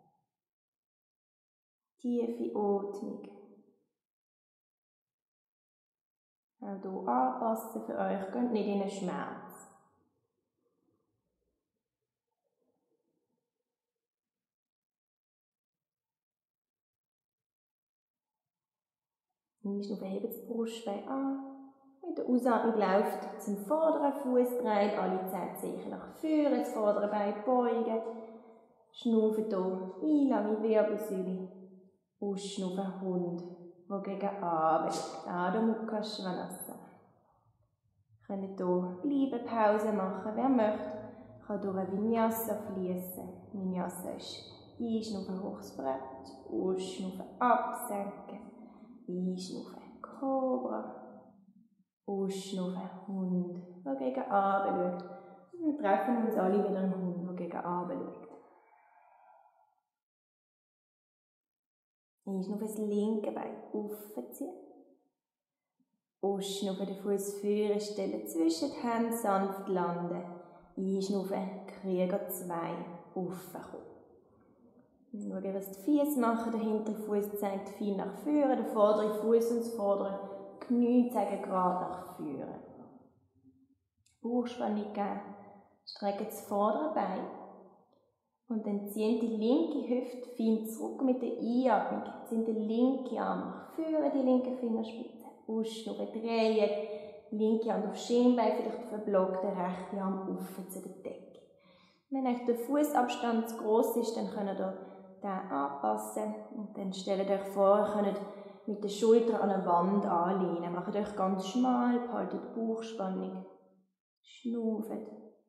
Tiefe Atmung. Auch hier anpassen für euch, geht nicht in den Schmerz. Einschnaufen, hebt das Brustbein an. Mit der Ausatmung läuft zum vorderen Fuß, dreht alle zehn Zehen nach vorne, das vordere Bein beugen. Schnaufen hier ein, lange Wirbelsäule. Ausschnaufen, Hund, der gegen Abend liegt. Adho Mukha Svanasana. Ihr könnt hier bleiben, Pause machen. Wer möchte, kann durch ein Vinyasa fließen. Vinyasa ist einschnaufen, hochs Brett. Ausschnaufen, absenken. Einschnaufen, Cobra. Ausschnaufen, Hund, der gegen Abend schaut. Wir treffen uns alle wieder im Hund, der gegen Abend schaut. Einschnaufen, das linke Bein aufziehen. Ausschnaufen, den Fuß vorne stellen, zwischen die Hände sanft landen. Einschnaufen, Krieger zwei, aufkommen. Schauen, was die Füße machen. Der hintere Fuß zeigt fein nach vorne, der vordere Fuß und das vordere Knie zeigen gerade nach vorne. Bauchspannung geben. Strecken das vordere Bein. Und dann ziehen die linke Hüfte fein zurück mit der Einatmung. Ziehen den linken Arm nach vorne, die linke Fingerspitze. Ausschnaufen, drehen. Linke Hand auf Schienbein, vielleicht auf den Block, der rechte Arm auf zu der Decke. Wenn euch der Fußabstand zu gross ist, dann könnt ihr den anpassen. Und dann stellt euch vor, ihr könnt mit den Schultern an eine Wand anlehnen. Macht euch ganz schmal, behaltet die Bauchspannung. Schnauft.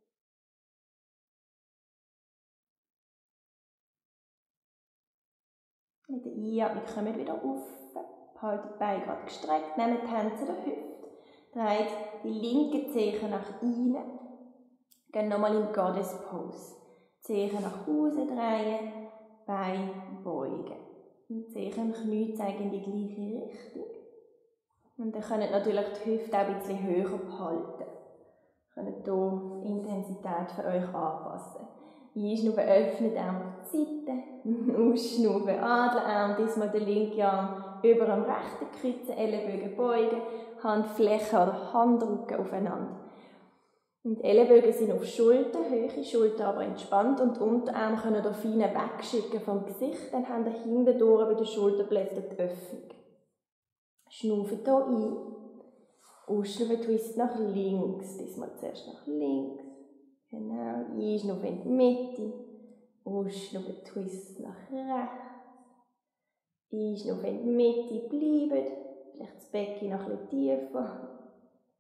Mit der Einatmung kommt wieder auf. Behaltet die Beine gerade gestreckt. Nehmt die Hände zu der Hüfte. Dreht die linke Zehe nach innen. Geht nochmal in Goddess Pose. Zehe nach außen drehen. Beine beugen. Die Zehe im Knie zeigen in die gleiche Richtung. Und dann könnt ihr natürlich die Hüfte auch ein bisschen höher behalten. Ihr könnt hier die Intensität für euch anpassen. Einschnaufen, öffnet Arm auf die Seite. Ausschnaufen, Adlerarm, diesmal der linke Arm über dem rechten kreuzen, Ellenbogen beugen, Handflächen oder Handrücken aufeinander. Und die Ellenbogen sind auf Schulterhöhe, Schulter aber entspannt und die Unterarme können ihr fein wegschicken vom Gesicht. Dann habt ihr hinten durch bei den Schulterblättern die Öffnung. Schnaufen hier ein. Ausschnaufen, Twist nach links. Diesmal zuerst nach links. Genau. Einschnaufen in die Mitte. Ausschnaufen, Twist nach rechts. Einschnaufen in die Mitte. Bleiben. Vielleicht das Becken noch ein bisschen tiefer.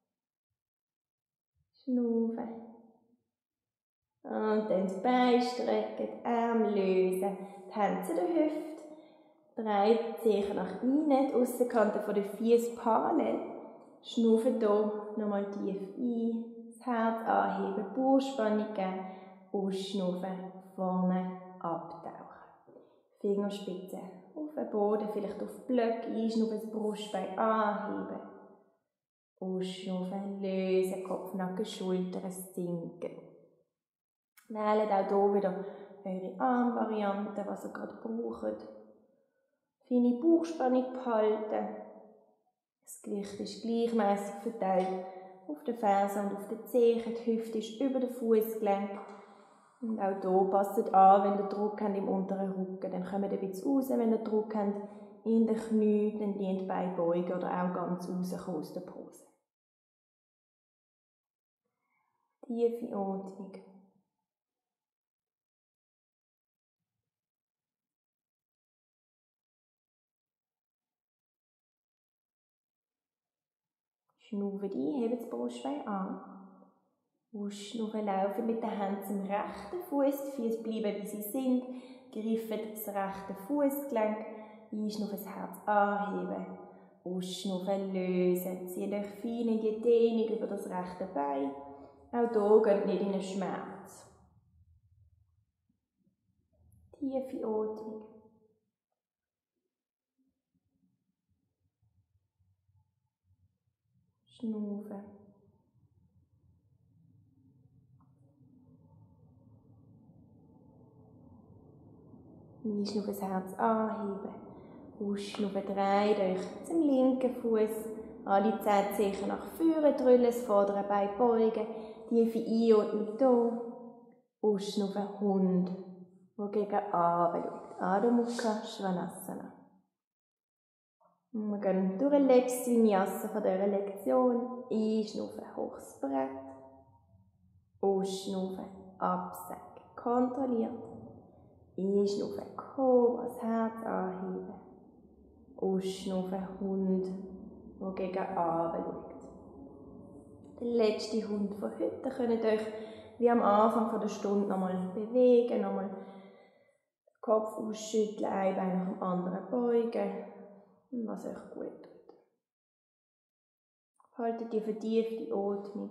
Schnaufen. Und dann das Bein strecken, die Arme lösen, die Hände zu der Hüfte. Drei Zehen nach innen, die Aussenkante von den Füßen parallel. Schnaufen hier nochmal tief ein, das Herz anheben, Bauchspannung geben, ausschnaufen, vorne abtauchen. Fingerspitzen auf den Boden, vielleicht auf die Blöcke, einschnaufen, das Brustbein anheben. Ausschnaufen, lösen, Kopf, Nacken, Schultern sinken. Wählt auch hier wieder eure Armvariante, was ihr gerade braucht. Feine Bauchspannung behalten. Das Gewicht ist gleichmäßig verteilt auf den Fersen und auf den Zehen. Die Hüfte ist über den Fußgelenk. Und auch hier passt an, wenn ihr Druck habt im unteren Rücken. Dann kommt ein bisschen raus, wenn ihr Druck habt in den Knien, dann dient Bein beugen oder auch ganz rauskommen aus der Pose. Tiefe Atmung. Schnaufen ein, hebt das Brustbein an. Ausschnaufen, laufen mit den Händen zum rechten Fuß. Die Füße bleiben, wie sie sind. Greifen das rechte Fußgelenk. Einschnaufen, das Herz anheben. Ausschnaufen, lösen. Zieht euch fein in die Dehnung über das rechte Bein. Auch hier geht nicht in den Schmerz. Tiefe Atmung. Schnaufen. Einschnaufen, das Herz anheben. Ausschnaufen, dreht euch zum linken Fuß. Alle zehn Zehen nach vorne drüllen, das vordere Bein beugen. Tiefe Einatmung hier. Ausschnaufen, Hund, der gegen Abend schaut. Adho Mukha Svanasana. Wir gehen durch ein letztes Vinyasa von dieser Lektion. Einschnaufen, hochs Brett. Ausschnaufen, absenken, kontrolliert. Einschnaufen, Cobra, das Herz anheben. Ausschnaufen, Hund, der gegen Abend schaut. Der letzte Hund von heute. Ihr könnt euch wie am Anfang der Stunde nochmal bewegen, nochmal den Kopf ausschütteln, ein Bein nach dem anderen beugen, was euch gut tut. Haltet die vertiefte Atmung.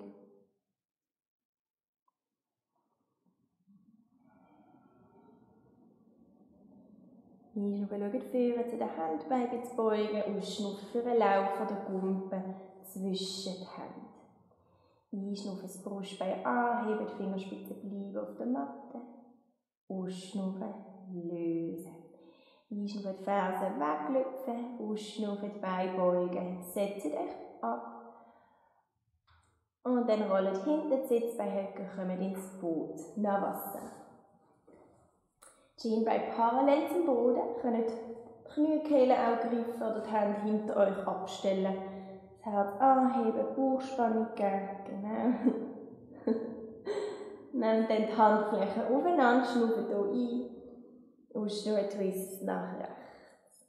Einschnaufen, schaut vorne zu den Handbeinen zu beugen, ausschnaufen für einen Lauf von der Gumpe zwischen den Händen. Einschnaufen, das Brustbein anheben, die Fingerspitzen bleiben auf der Matte. Ausschnaufen, lösen. Einschnaufen, die Fersen weglüpfen, ausschnaufen, die Beine beugen. Setzt euch ab. Und dann rollt hinten die Sitzbeinhöcker, kommt ins Boot. Navasana. Schienbein parallel zum Boden, könnt die Kniekehlen auch greifen oder die Hände hinter euch abstellen. Das Herz anheben, Bauchspannung geben, genau. Nehmt dann die Handflächen aufeinander, schnaufen hier ein, ausschnaufen, Twist nach rechts.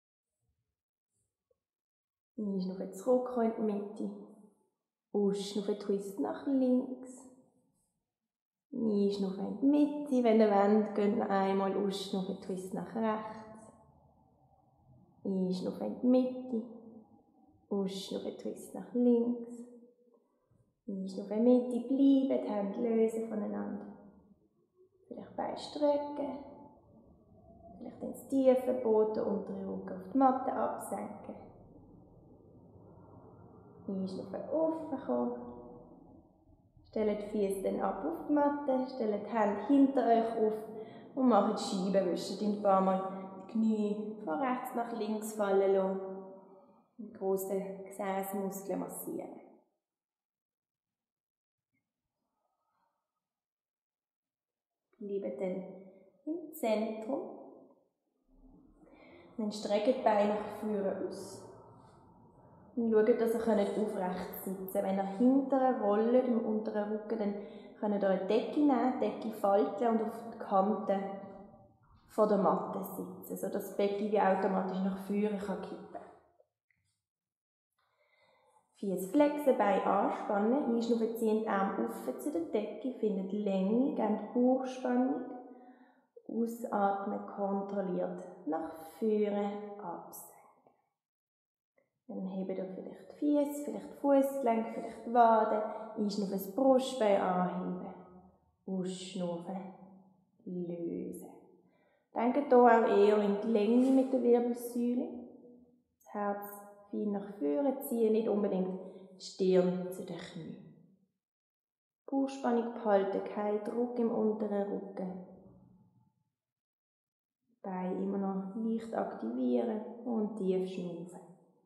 Einschnaufen, zurückkommen in die Mitte, ausschnaufen, Twist nach links. Einschnaufen in die Mitte, wenn ihr wollt, geht noch einmal ausschnaufen, Twist nach rechts. Einschnaufen in die Mitte, ausschnaufen, Twist nach links. Einschnaufen in die Mitte, bleiben, die Hände lösen voneinander. Vielleicht Beine strecken, vielleicht ins tiefe Boden, untere Rücken auf die Matte absenken. Einschnaufen, aufkommen. Stellt die Füße dann ab auf die Matte, stellt die Hände hinter euch auf und macht Scheiben, wischt ein paar Mal die Knie von rechts nach links fallen lassen. Die grossen Gesäßmuskeln massieren. Bleibt dann im Zentrum. Dann streckt die Beine nach vorne aus. Und schaut, dass ihr aufrecht sitzen könnt. Wenn ihr hinterher rollt, im unteren Rücken, dann könnt ihr eine Decke nehmen, die Decke falten und auf die Kanten von der Matte sitzen, sodass das Becken wie automatisch nach vorne kann kippen kann. Fies flexen, Beine anspannen, einschnaufen, ziehen die Arme auf zu der Decke, findet Länge, gebt Bauchspannung, ausatmen, kontrolliert, nach vorne absenken. Dann hebt ihr vielleicht die Fies, vielleicht die Fußgelenke, vielleicht die Waden, einschnaufen, das Brustbein anheben, ausschnaufen, lösen. Denkt hier auch eher in die Länge mit der Wirbelsäule. Das Herz fein nach vorne ziehen, nicht unbedingt die Stirn zu den Knien. Bauchspannung behalten, kein Druck im unteren Rücken. Beine immer noch leicht aktivieren und tief schnaufen.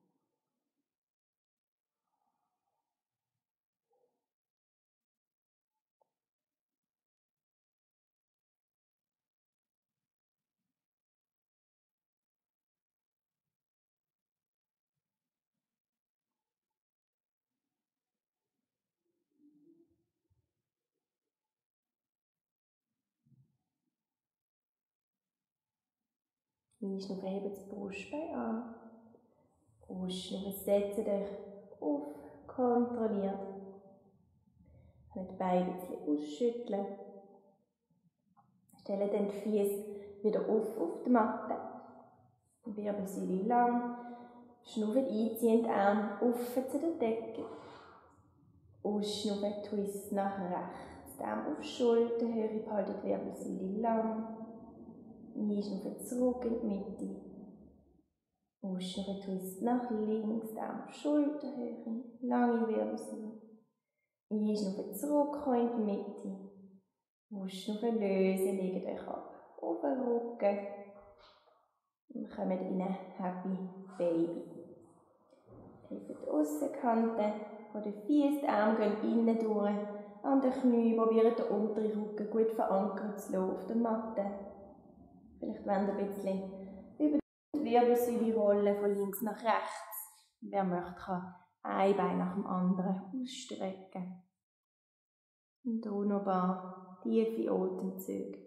Einschnaufen, hebt das Brustbein an. Ausschnaufen, setzt euch auf, kontrolliert. Könnt die Beine ein bisschen ausschütteln. Stellen dann die Füße wieder auf auf die Matte. Wirbelsäule lang. Schnaufen einziehen, die Arme offen zu der Decke. Ausschnaufen, Twist nach rechts. Die Arme auf die Schulterhöhe, behalten die Wirbelsäule lang. Einschnaufen, zurück in die Mitte. Ausschnaufen, Twist nach links, die Arme auf die Schulterhöhe, lange Wirbelsäule. Einschnaufen, zurück in die Mitte. Ausschnaufen, lösen, legt euch ab auf den Rücken. Und kommt in ein Happy Baby. Greift die Aussenkante von den Füßen, die Arme gehen innen durch, an den Knien, probiert den unteren Rücken gut verankert zu lassen auf der Matte. Vielleicht wollt ihr ein bisschen über die Wirbelsäule rollen, von links nach rechts. Wer möchte, kann ein Bein nach dem anderen ausstrecken. Und hier noch ein paar tiefe Atemzüge.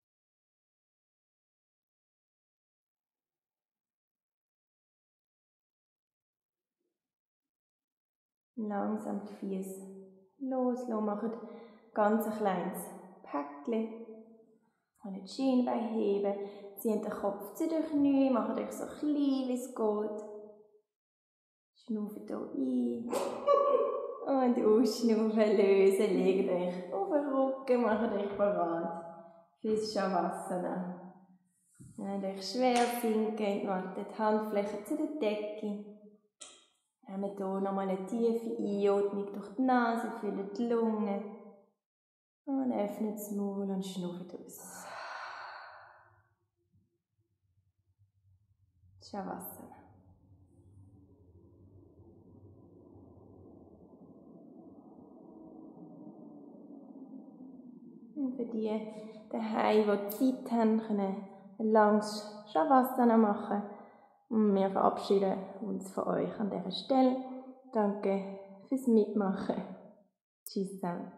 Langsam die Füße loslassen, macht ganz ein kleines Päckchen. Und die Schienbein heben, zieht den Kopf zu den Knien, macht euch so klein wie es geht. Schnauft hier ein und ausschnaufen, lösen, legt euch auf den Rücken, macht euch bereit für das Shavasana. Wenn euch schwer sinken, die Handflächen zu der Decke. Nehmen hier nochmal eine tiefe Einatmung durch die Nase, füllen die Lungen. Und öffnet das Maul und schnauft aus. Shavasana. Und für die daheim, die Zeit haben, können ein langes Shavasana machen. Und wir verabschieden uns von euch an dieser Stelle. Danke fürs Mitmachen. Tschüss zusammen.